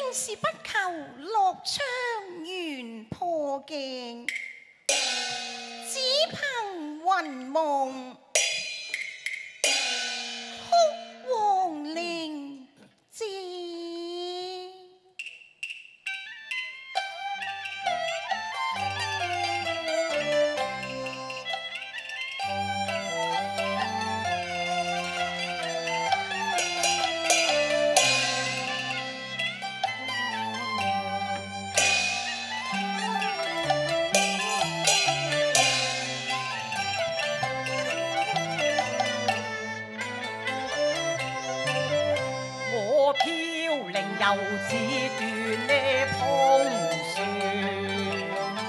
是不求樂昌圓破鏡，只憑雲夢哭黃陵志。 又似斷呢풍樹，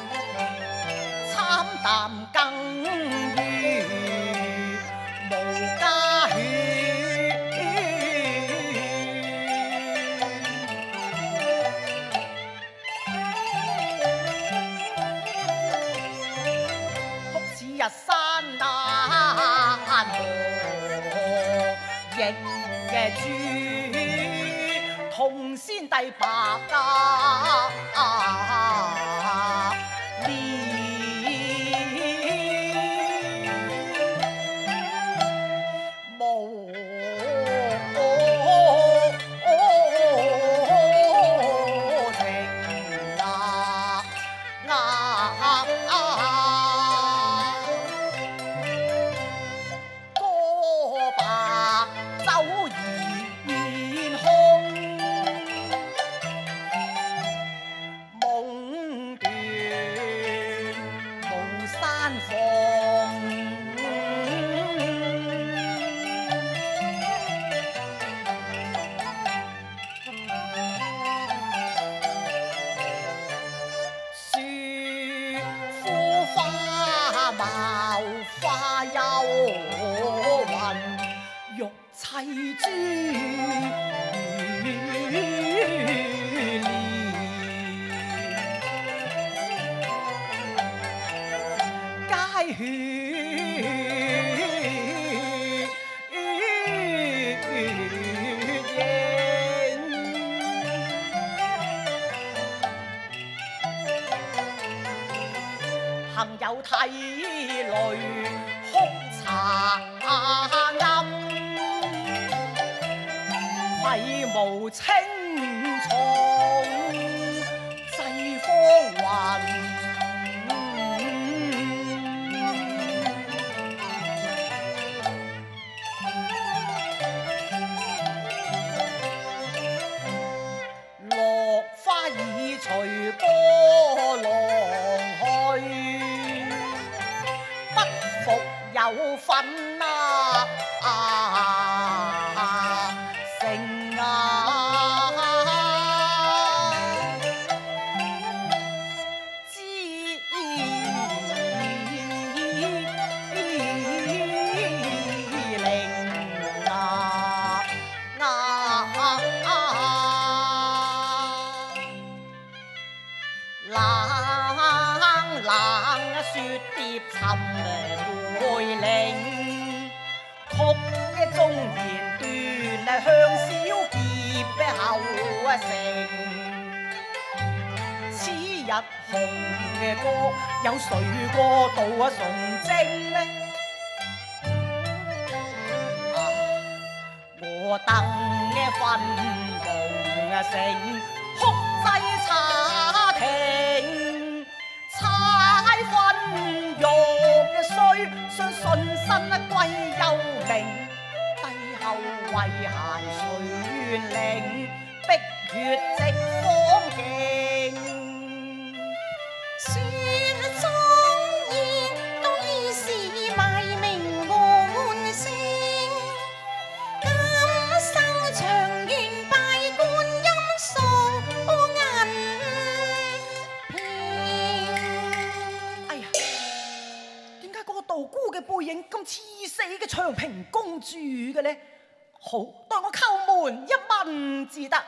參淡更如無家血。哭似日山難河，亦嘅珠。同先帝白家無情歌白酒言空。茅花幽魂玉砌珠帘，皆血影。幸有涕淚哭茶暗，愧無青松祭芳雲。落花已隨波浪去。復有份成知靈冷冷雪蝶沉梅嶺，曲嘅中言斷向小劫後成。此日紅嘅歌有誰過度崇禎呢？我等嘅分夢成，哭祭茶亭。彩分玉碎，信身歸幽冥，帝後遺骸誰願領？碧血直芳徑， 雪中煙都已是埋名換姓，今生長願拜觀音送銀瓶。 哎呀，點解嗰個道姑嘅背影咁似死嘅長平公主嘅呢？好，待我叩門一問至得。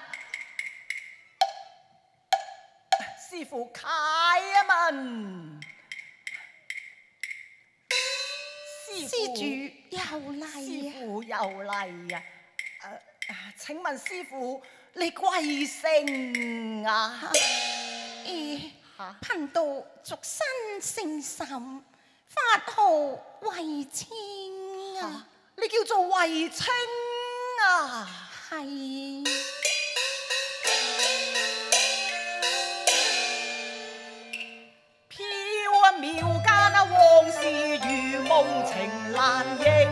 師傅啟一問， 施主又嚟師傅又嚟啊！ 請問師傅，你貴姓啊？ 貧道俗身姓沈，法號慧清啊！ 你叫做慧清啊？ 係。 飄啊廟間啊，往事如夢情難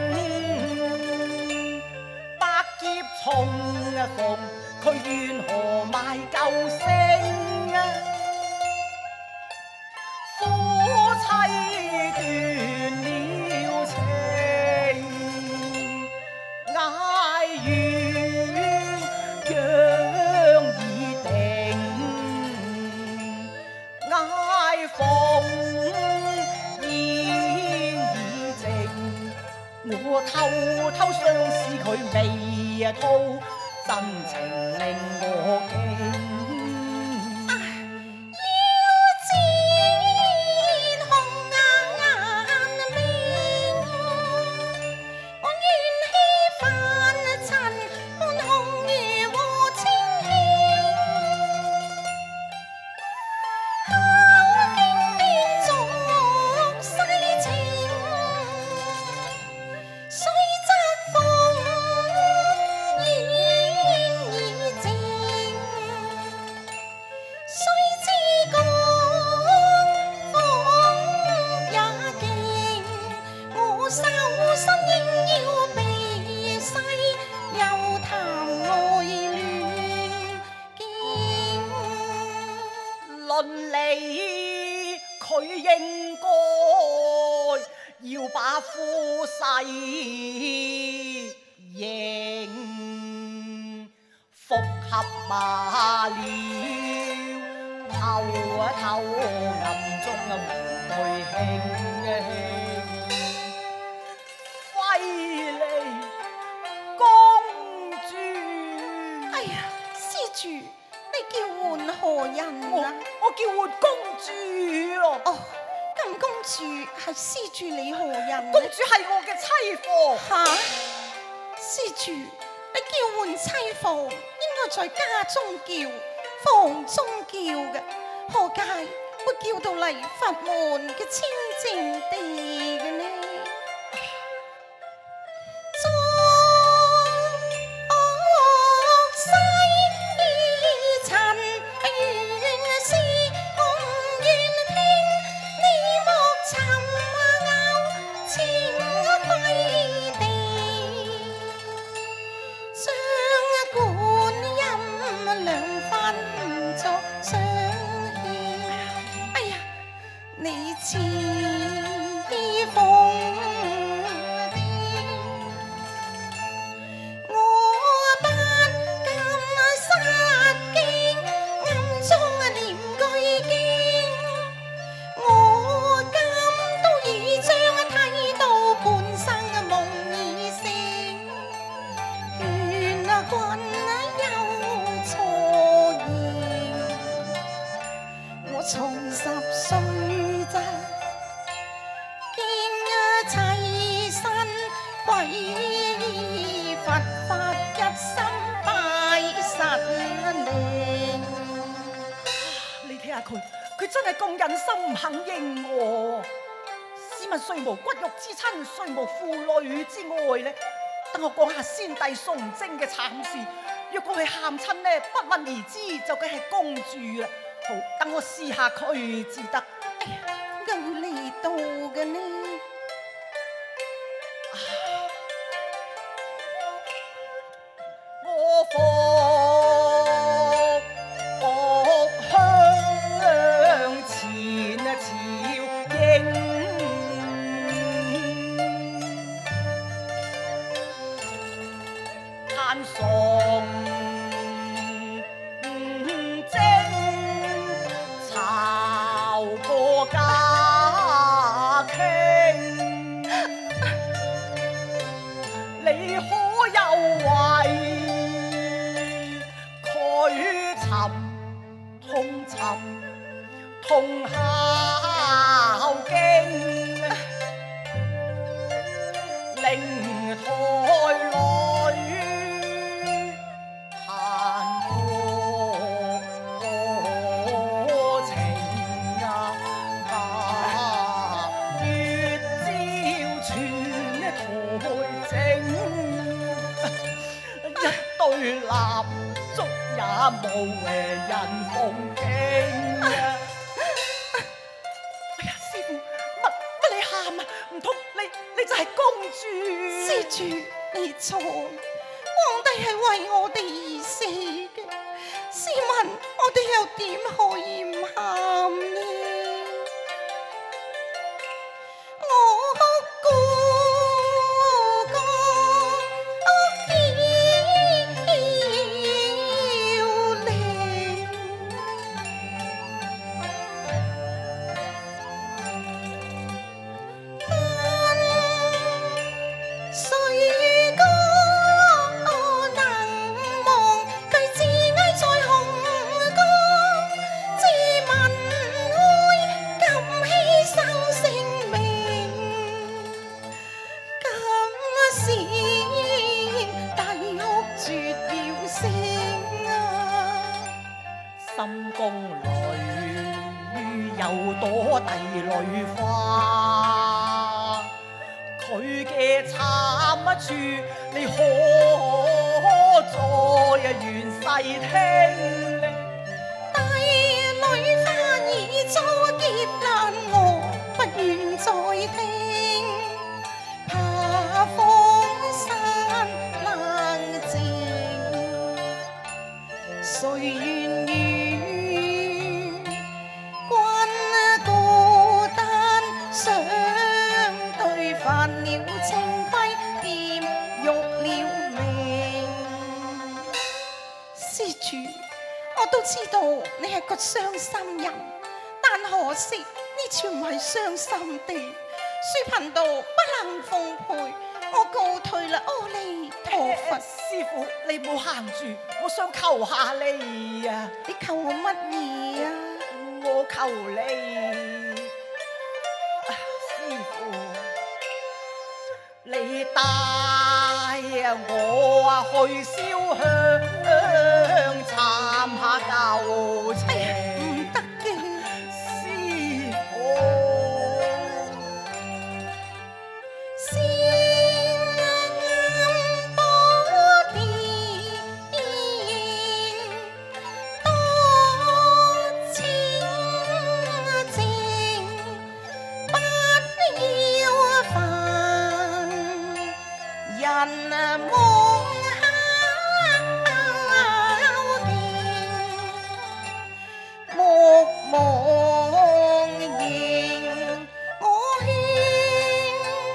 認，百劫重逢，佢怨何賣舊聲啊？夫妻斷了情，哀怨央已定，哀諷煙已靜。我偷偷相思佢未吐，真情令我驚。論理佢應該要把夫婿認，復合罷了，偷暗中換對卿，費離公主。 哎呀，施主，你叫喚何人啊？ 我叫喚公主咯。 哦，咁公主係施主你何人？ 公主係我嘅妻婦。 吓，施主，你叫喚妻婦應該在家中叫，房中叫嘅，何解會叫到嚟佛門嘅清淨地嘅呢？ 佢真係咁忍心唔肯應我，試問誰無骨肉之親，誰無父女之愛呢？等我講下先帝崇禎嘅慘事，若果佢喊親呢，不問而知就梗係公主啦。好，等我試下佢至得。 哎呀，點解會嚟到嘅呢？ 我崇禎抄過家傾，你可有為佢同孝經，令胎內對蠟燭也無人奉敬啊！哎呀，師傅，乜你喊啊？唔通你就係公主？ 施主，你錯，皇帝係為我哋而死嘅，試問我哋又點可以唔喊呢？ 深宮裏有朵帝女花，佢嘅慘處你可再願細聽呢？ 帝女花已遭劫難，我不願再聽，怕荒山冷靜，誰願與君孤單相對，犯了情規，玷辱了命。施主，我都知道你係個傷心人，但可惜呢次唔係傷心地，書貧道不能奉陪，我告退啦，阿彌陀佛。 師傅，你唔好行住，我想求下你啊！ 你求我乜嘢啊？ 我求你，師傅，你帶我去燒香，參下舊情。 哎呀，唔得嘅， 師傅， 先保殿多清靜，不要煩人夢敲勁，目望迎我勸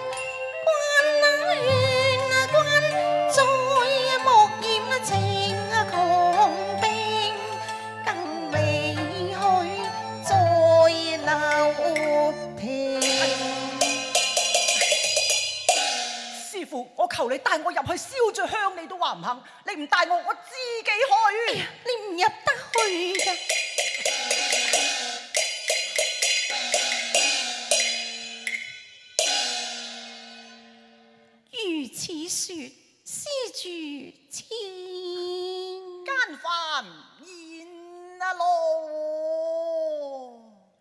君，再莫嫌情狂冰，更未去再留停。 師傅，我求你帶我入去燒咗香，你都話唔肯，你唔帶我，我自己去。 你唔入得去㗎。如此說，施主千間飯宴啊咯！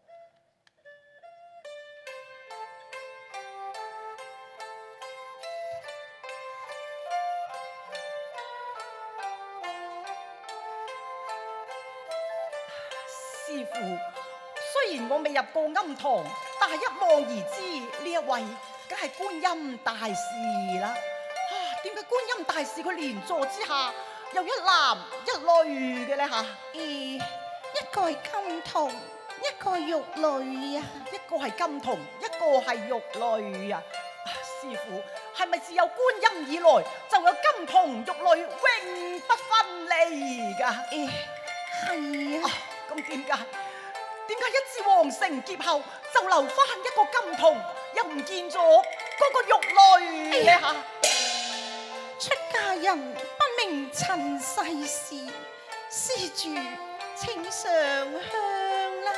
師傅，雖然我未入過庵堂，但係一望而知呢一位梗係觀音大士啦。點解觀音大士佢蓮座之下有一男一女嘅咧嚇？ 一個係金童，一個係玉女啊！ 一個係金童，一個係玉女啊！師傅，係咪自有觀音以來就有金童玉女永不分離㗎？ 係啊。 咁點解一至皇城劫後就留翻一個金童，又唔見咗嗰個玉女咧嚇？ 出家人不明塵世事，施主請上香啦。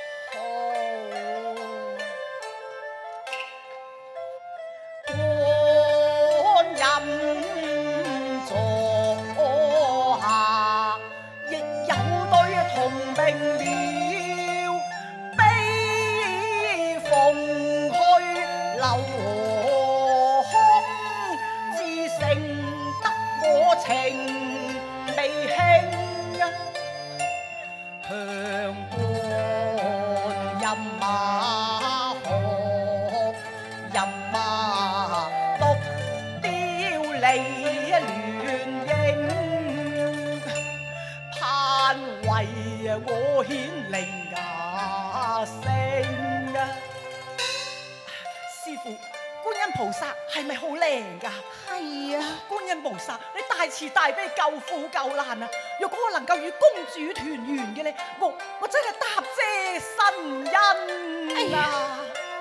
觀音座下亦有對同命了，悲逢去留空，至勝得我情。 未興啊，向官任馬學，任馬獨雕李亂英，盼為我顯靈雅聲啊！師傅，觀音菩薩係咪好靚㗎？ 係啊， 觀音菩薩，你大慈大悲救苦救難啊！若果我能夠與公主團圓嘅咧，我真係答謝神恩啊！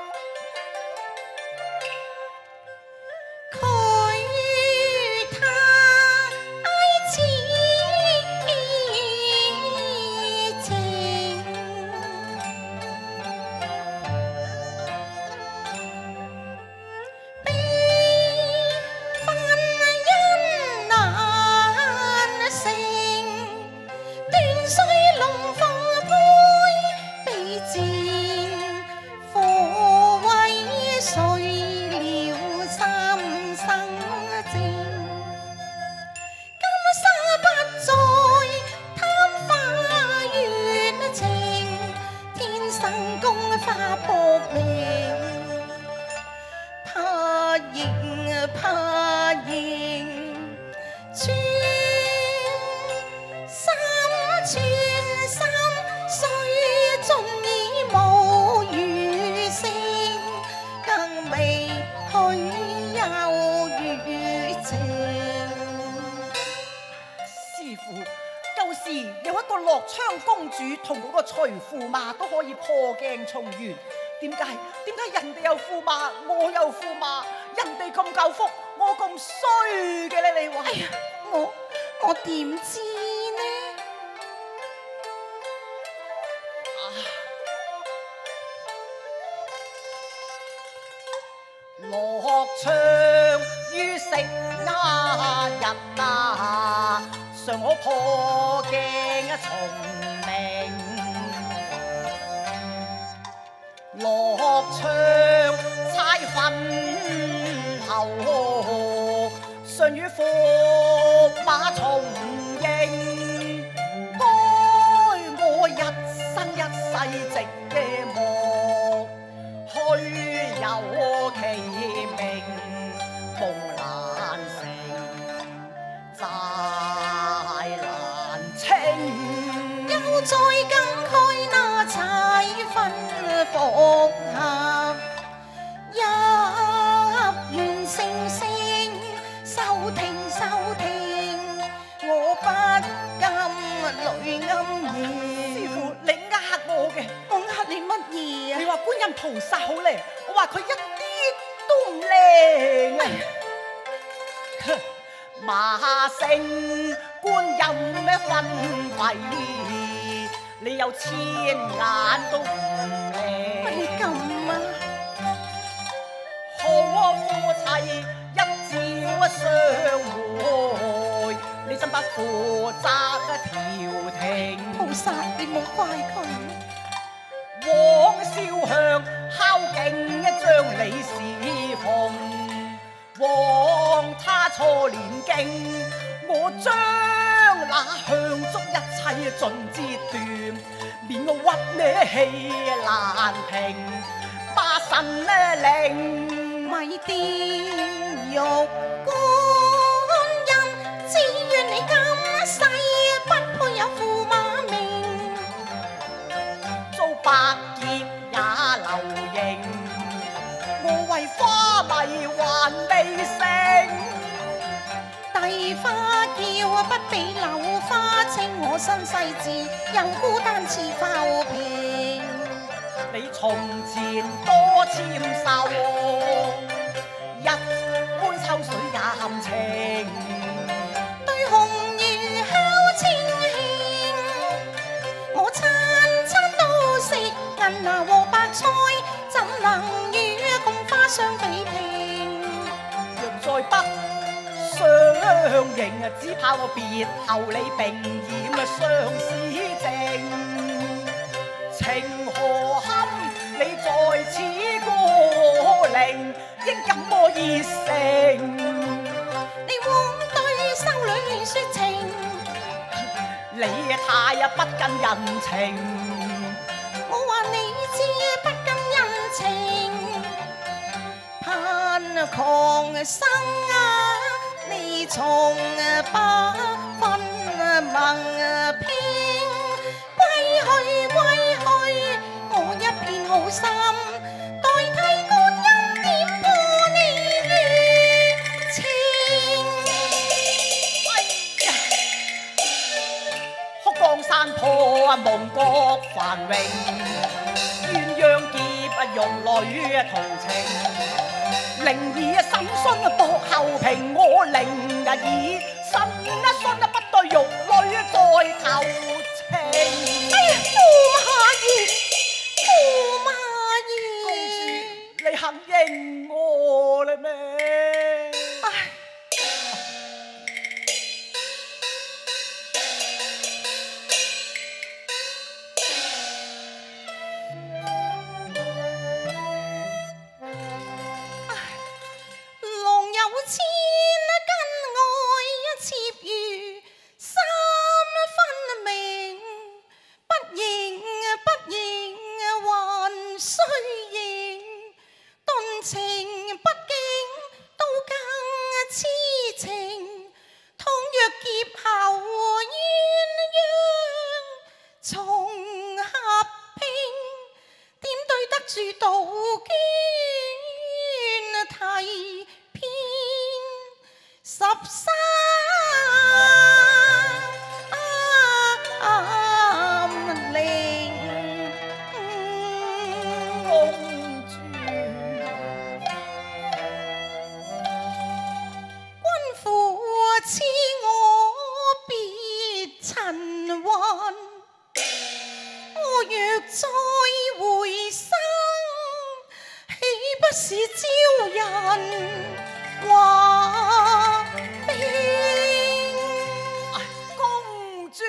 同嗰個徐駙馬都可以破鏡重圓，點解人哋有駙馬，我有駙馬，人哋咁夠福，我咁衰嘅咧？你話？ 哎呀，我點知呢？ 樂唱於食那日啊，上我破鏡重樂唱猜分後，上與駙馬重應，該我一生一世值嘅莫，虛有其名夢難成，債難清， 又再更開那彩分復合，一願聲聲收聽，我不甘淚暗夜。 師傅，你呃我嘅， 我呃你乜嘢啊？ 你話觀音菩薩好靚，我話佢一啲都唔靚啊！馬勝觀音咩分費，你有千眼都唔靚。 你咁啊？ 好夫妻一朝相會，你真不負責調停。 菩薩，你冇怪佢。 往燒香敲敬將你侍奉，往他錯年經，我將那香燭一切盡折斷，免我屈呢氣難平，巴神呢令。 咪掂玉觀音，只願你今世不配有駙馬命， 遭百劫也留形，我為花迷還未成， 帝花叫不比柳花清，我身世志又孤單似浮萍。 你從前多纖瘦，一般秋水也含情， 對紅魚烤清慶，我餐餐都食銀牙和白菜，怎能與共花相比拼？ 若在北相迎，只怕我別後你並染相思症。情何堪？你在此歌齡，應感我熱誠。 你枉對修女説情， 你太不近人情。 我話你知不近人情，盼狂生啊！你從不分盟拼，歸去歸去，我一片好心，代替觀音點破你餘情。 哭江山破，夢國繁榮，鴛鴦劫容淚同情。靈兒審訊薄後平，我靈以心一信不對玉女再投情。 哎呀，駙馬爺，駙馬爺， 你肯認我啦咩？ 唉。郎有千跟愛妾如三分明，不認不認還須認，頓情不經都更痴情。倘若劫後鴛鴦重合拼，點對得住杜鵑提編13令公主， 君父賜我別塵雲，我若再回生，豈不是招人話兵？ 公主，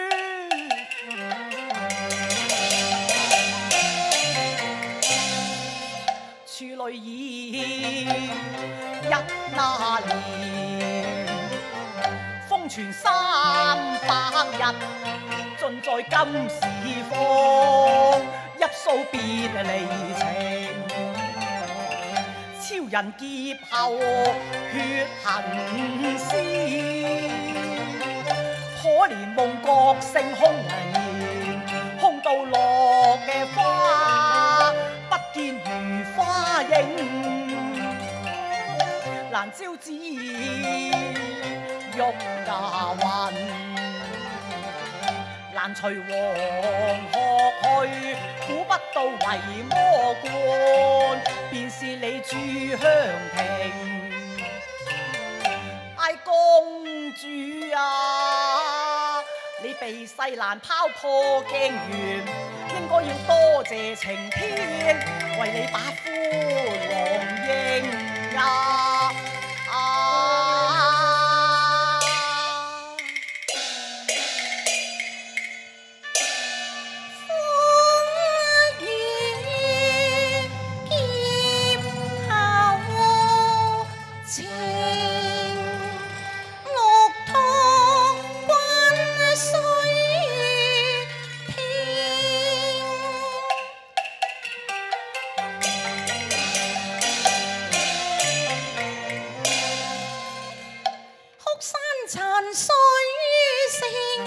處女已一那年，風傳300日，盡在今時方，一掃別離情。超人劫後血痕絲，可憐夢覺星空憐，空到落嘅花不見如花影，難招子玉牙雲，難隨黃鶴去，估不到為魔冠，便是你住香亭。唉，公主啊，你被世蘭拋破鏡圓，應該要多謝晴天，為你把夫郎應啊！ 殘水聲，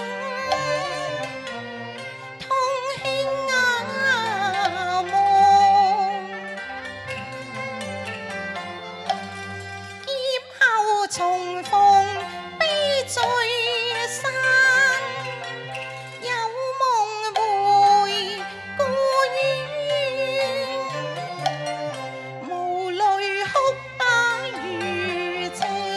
痛輕眼望，劫後重逢悲最生，有夢回故園，無淚哭把餘情。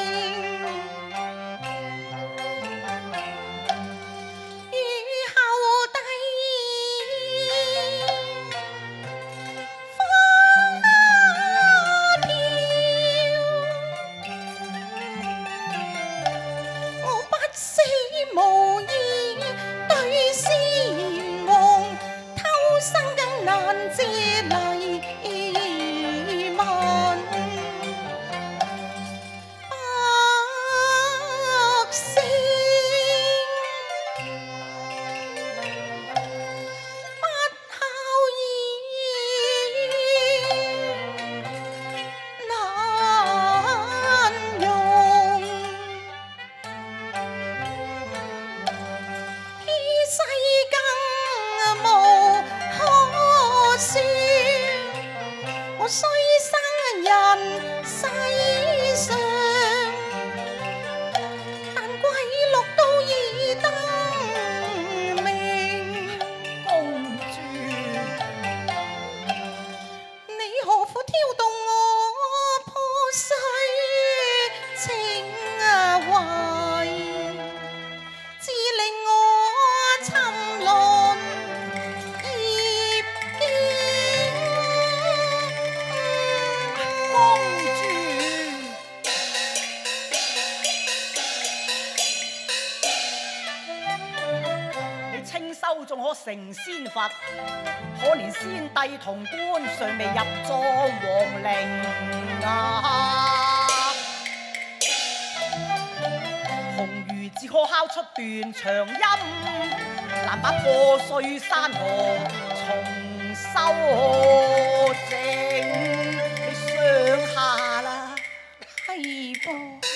須生人世上，但歸六都已登明。 公主， 你何苦挑動我破碎情懷，只令我沉淪孽境。 公主，你清修仲可成仙佛，可憐先帝同官尚未入葬皇陵啊！紅魚只可敲出斷腸音，難把破碎山河重修正。你想下啦。 係噃。